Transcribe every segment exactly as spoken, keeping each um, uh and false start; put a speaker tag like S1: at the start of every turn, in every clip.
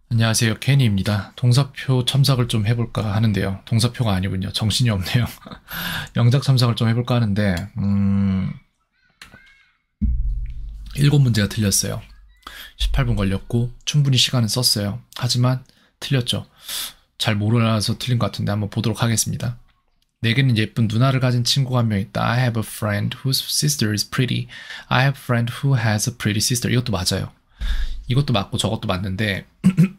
S1: 안녕하세요. 케니입니다. 동사표 첨삭을 좀 해볼까 하는데요. 동사표가 아니군요. 정신이 없네요. 영작 첨삭을 좀 해볼까 하는데 음... 일곱 문제가 틀렸어요. 십팔 분 걸렸고 충분히 시간은 썼어요. 하지만 틀렸죠. 잘 몰라서 틀린 것 같은데 한번 보도록 하겠습니다. 내게는 예쁜 누나를 가진 친구가 한 명 있다. I have a friend whose sister is pretty. I have a friend who has a pretty sister. 이것도 맞아요. 이것도 맞고 저것도 맞는데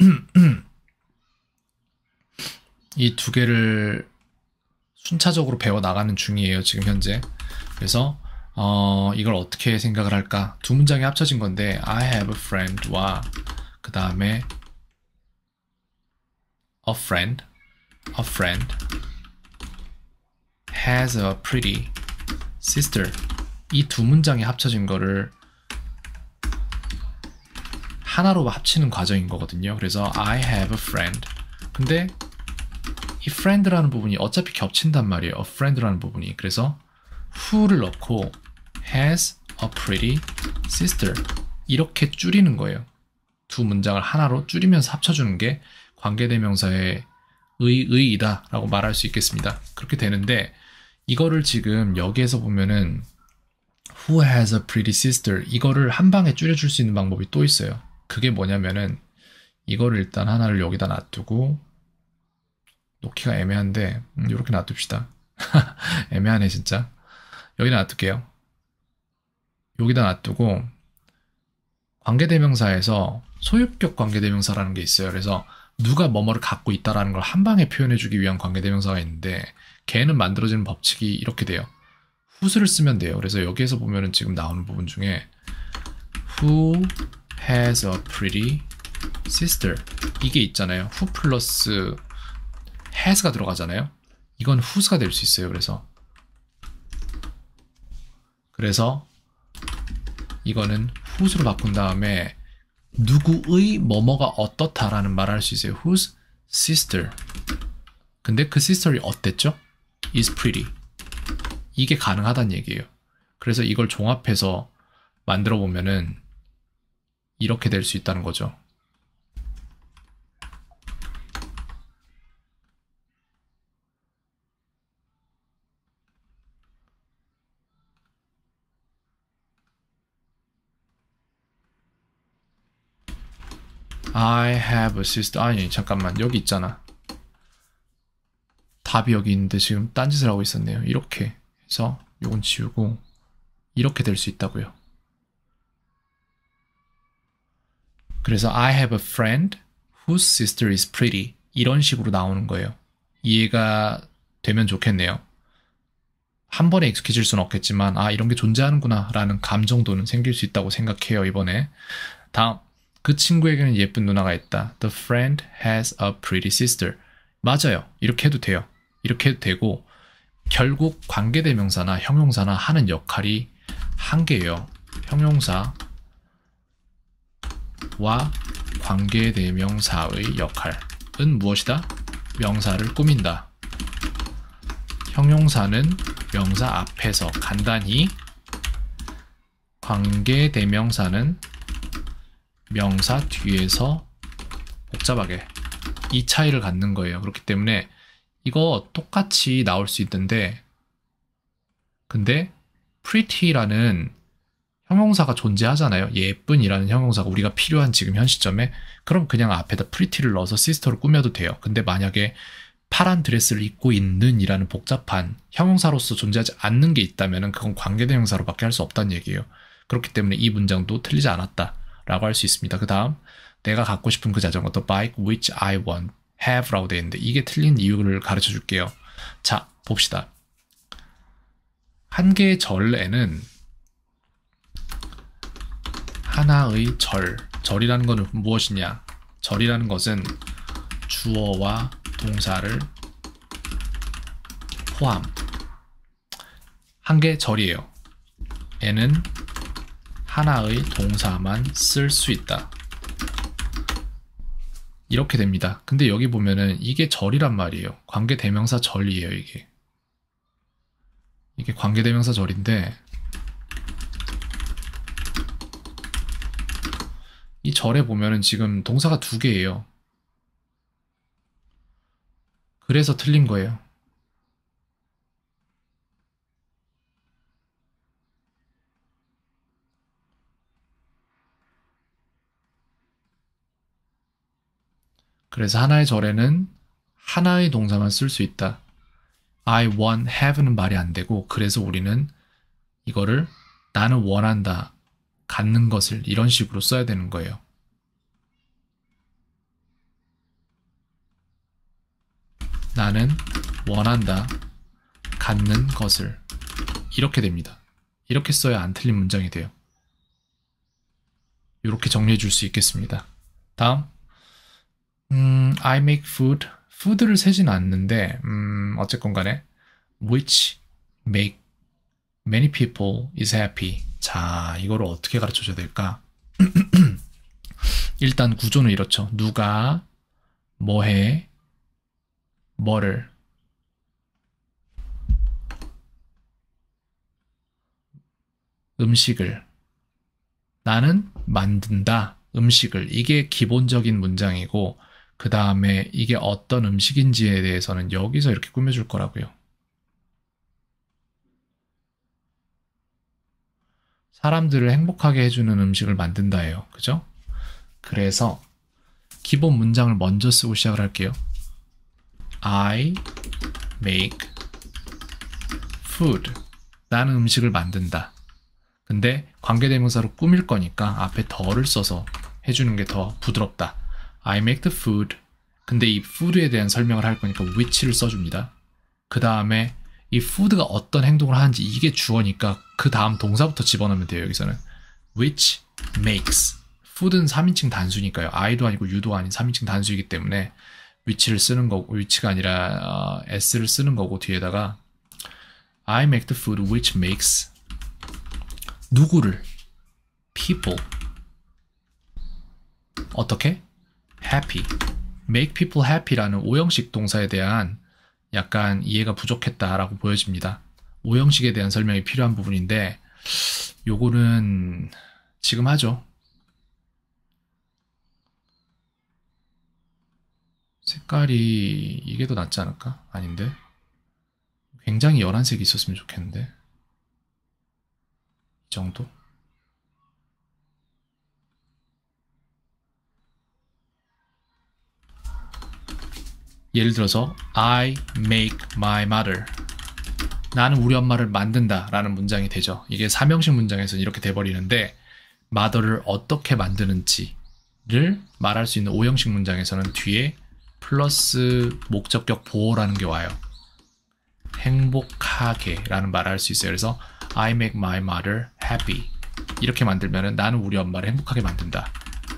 S1: 이 두 개를 순차적으로 배워 나가는 중이에요, 지금 현재. 그래서 어, 이걸 어떻게 생각을 할까? 두 문장이 합쳐진 건데 I have a friend와 그 다음에 a friend, a friend has a pretty sister. 이 두 문장이 합쳐진 거를 하나로 합치는 과정인 거거든요. 그래서 I have a friend. 근데 이 friend라는 부분이 어차피 겹친단 말이에요. a friend라는 부분이. 그래서 who를 넣고 has a pretty sister. 이렇게 줄이는 거예요. 두 문장을 하나로 줄이면서 합쳐주는 게 관계대명사의 의, 의이다 라고 말할 수 있겠습니다. 그렇게 되는데 이거를 지금 여기에서 보면은 who has a pretty sister 이거를 한 방에 줄여줄 수 있는 방법이 또 있어요. 그게 뭐냐면은 이거를 일단 하나를 여기다 놔두고 놓기가 애매한데 음, 이렇게 놔둡시다. 애매하네 진짜. 여기다 놔둘게요. 여기다 놔두고 관계대명사에서 소유격 관계대명사라는 게 있어요. 그래서 누가 뭐뭐를 갖고 있다라는 걸 한 방에 표현해주기 위한 관계대명사가 있는데 걔는 만들어지는 법칙이 이렇게 돼요. who를 쓰면 돼요. 그래서 여기에서 보면은 지금 나오는 부분 중에 who has a pretty sister 이게 있잖아요. who 플러스 has가 들어가잖아요. 이건 who's가 될 수 있어요. 그래서 그래서 이거는 who's로 바꾼 다음에 누구의 뭐뭐가 어떻다라는 말을 할 수 있어요. whose sister. 근데 그 sister이 어땠죠? is pretty. 이게 가능하다는 얘기예요. 그래서 이걸 종합해서 만들어 보면은 이렇게 될 수 있다는 거죠. I have a sister. 아니 잠깐만 여기 있잖아. 답이 여기 있는데 지금 딴짓을 하고 있었네요. 이렇게 해서 요건 지우고 이렇게 될 수 있다고요. 그래서 I have a friend whose sister is pretty. 이런 식으로 나오는 거예요. 이해가 되면 좋겠네요. 한 번에 익숙해질 수는 없겠지만 아 이런 게 존재하는구나 라는 감 정도는 생길 수 있다고 생각해요. 이번에 다음 그 친구에게는 예쁜 누나가 있다. The friend has a pretty sister. 맞아요. 이렇게 해도 돼요. 이렇게 해도 되고 결국 관계대명사나 형용사나 하는 역할이 한 개예요. 형용사 와 관계대명사의 역할은 무엇이다? 명사를 꾸민다. 형용사는 명사 앞에서 간단히, 관계대명사는 명사 뒤에서 복잡하게 이 차이를 갖는 거예요. 그렇기 때문에 이거 똑같이 나올 수 있는데 근데 pretty라는 형용사가 존재하잖아요. 예쁜이라는 형용사가 우리가 필요한 지금 현 시점에 그럼 그냥 앞에다 pretty를 넣어서 sister를 꾸며도 돼요. 근데 만약에 파란 드레스를 입고 있는 이라는 복잡한 형용사로서 존재하지 않는 게 있다면 그건 관계대명사로밖에 할 수 없다는 얘기예요. 그렇기 때문에 이 문장도 틀리지 않았다 라고 할 수 있습니다. 그 다음 내가 갖고 싶은 그 자전거 the bike which I want have 라고 되어 있는데 이게 틀린 이유를 가르쳐 줄게요. 자 봅시다. 한 개의 절에는 하나의 절, 절이라는 것은 무엇이냐? 절이라는 것은 주어와 동사를 포함. 한 개의 절이에요. 얘는 하나의 동사만 쓸 수 있다. 이렇게 됩니다. 근데 여기 보면은 이게 절이란 말이에요. 관계대명사 절이에요, 이게. 이게 관계대명사 절인데 이 절에 보면은 지금 동사가 두 개예요. 그래서 틀린 거예요. 그래서 하나의 절에는 하나의 동사만 쓸 수 있다. I want have는 말이 안 되고 그래서 우리는 이거를 나는 원한다, 갖는 것을 이런 식으로 써야 되는 거예요. 나는 원한다, 갖는 것을 이렇게 됩니다. 이렇게 써야 안 틀린 문장이 돼요. 이렇게 정리해 줄 수 있겠습니다. 다음 음, I make food. food를 세진 않는데 음, 어쨌건 간에 which make many people is happy. 자, 이거를 어떻게 가르쳐줘야 될까? 일단 구조는 이렇죠. 누가 뭐해, 뭐를 음식을 나는 만든다. 음식을 이게 기본적인 문장이고 그 다음에 이게 어떤 음식인지에 대해서는 여기서 이렇게 꾸며줄 거라고요. 사람들을 행복하게 해주는 음식을 만든다예요. 그죠? 그래서 기본 문장을 먼저 쓰고 시작을 할게요. I make food. 나는 음식을 만든다. 근데 관계대명사로 꾸밀 거니까 앞에 더를 써서 해주는 게 더 부드럽다. I make the food. 근데 이 food에 대한 설명을 할 거니까 which를 써줍니다. 그 다음에 이 food가 어떤 행동을 하는지 이게 주어니까 그 다음 동사부터 집어넣으면 돼요. 여기서는 which makes. food는 삼인칭 단수니까요. I도 아니고 U도 아닌 삼인칭 단수이기 때문에 which를 쓰는 거고 which가 아니라 어, S를 쓰는 거고 뒤에다가 I make the food which makes 누구를 people 어떻게? happy. make people happy라는 오형식 동사에 대한 약간 이해가 부족했다라고 보여집니다. 오형식에 대한 설명이 필요한 부분인데 요거는 지금 하죠. 색깔이 이게 더 낫지 않을까? 아닌데? 굉장히 연한 색이 있었으면 좋겠는데 이 정도? 예를 들어서 I make my mother. 나는 우리 엄마를 만든다 라는 문장이 되죠. 이게 삼형식 문장에서는 이렇게 돼버리는데 mother를 어떻게 만드는지를 말할 수 있는 오형식 문장에서는 뒤에 플러스 목적격 보호라는 게 와요. 행복하게 라는 말을 할 수 있어요. 그래서 I make my mother happy. 이렇게 만들면 나는 우리 엄마를 행복하게 만든다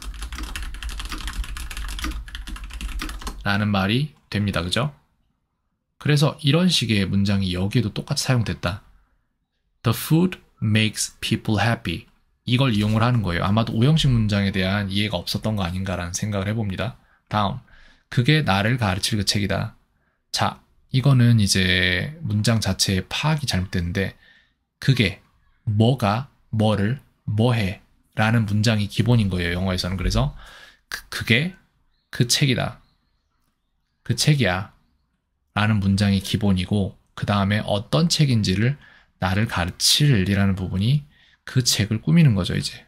S1: 라는 말이 됩니다. 그죠? 그래서 이런 식의 문장이 여기에도 똑같이 사용됐다. The food makes people happy. 이걸 이용을 하는 거예요. 아마도 오형식 문장에 대한 이해가 없었던 거 아닌가라는 생각을 해봅니다. 다음, 그게 나를 가르칠 그 책이다. 자, 이거는 이제 문장 자체의 파악이 잘못됐는데 그게 뭐가 뭐를 뭐해 라는 문장이 기본인 거예요. 영어에서는. 그래서 그, 그게 그 책이다. 그 책이야 라는 문장이 기본이고 그 다음에 어떤 책인지를 나를 가르칠 이라는 부분이 그 책을 꾸미는 거죠. 이제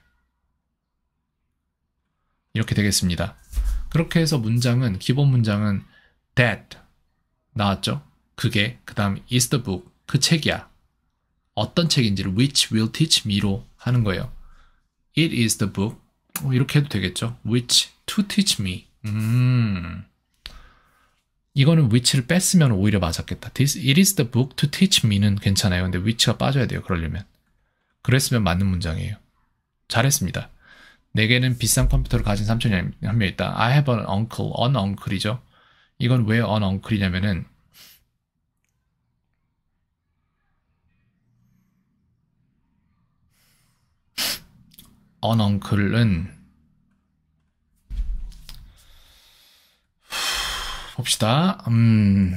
S1: 이렇게 되겠습니다. 그렇게 해서 문장은 기본 문장은 that 나왔죠. 그게 그 다음 is the book 그 책이야. 어떤 책인지를 which will teach me로 하는 거예요. It is the book 이렇게 해도 되겠죠. which to teach me 음... 이거는 which를 뺐으면 오히려 맞았겠다. This, it is the book to teach me는 괜찮아요. 근데 which가 빠져야 돼요. 그러려면. 그랬으면 맞는 문장이에요. 잘했습니다. 내게는 비싼 컴퓨터를 가진 삼촌이 한 명 있다. I have an uncle. an uncle이죠. 이건 왜 an uncle이냐면은 an uncle은 봅시다. 음...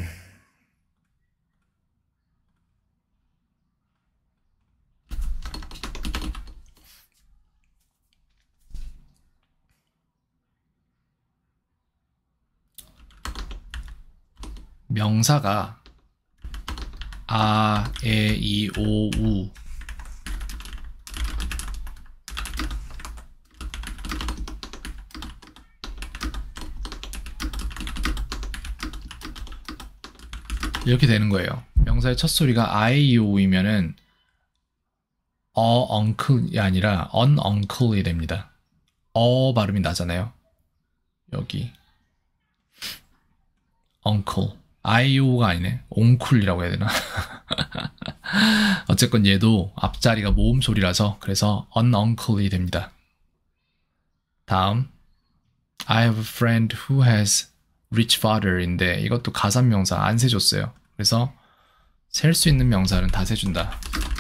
S1: 명사가 아, 에, 이, 오, 우 이렇게 되는 거예요. 명사의 첫 소리가 아, 이, 오, 우이면은 어, uncle이 아니라 ununcle이 됩니다. 어 발음이 나잖아요. 여기 uncle 아이오가 아니네. 옹쿨이라고 해야 되나? 어쨌건 얘도 앞자리가 모음 소리라서 그래서 ununcle이 됩니다. 다음 I have a friend who has rich father인데 이것도 가산명사 안 세줬어요. 그래서 셀 수 있는 명사는 다 세준다.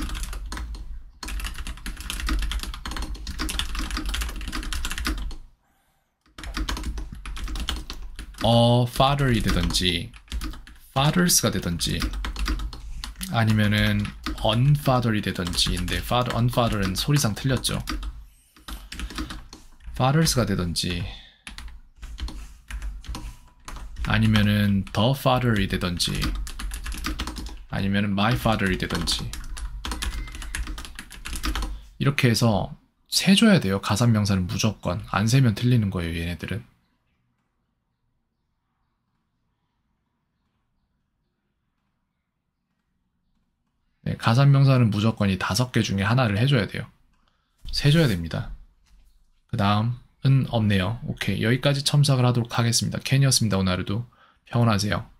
S1: 어, father이 되든지 fathers가 되든지 아니면은 unfather이 되든지인데 father, unfather은 소리상 틀렸죠. fathers가 되든지 아니면은 the father이 되든지 아니면은 my father이 되든지 이렇게 해서 세줘야 돼요. 가산명사는 무조건. 안 세면 틀리는 거예요, 얘네들은. 네, 가산명사는 무조건 이 다섯 개 중에 하나를 해줘야 돼요. 세줘야 됩니다. 그 다음은 없네요. 오케이, 여기까지 첨삭을 하도록 하겠습니다. 캔이었습니다. 오늘 하루도 평온하세요.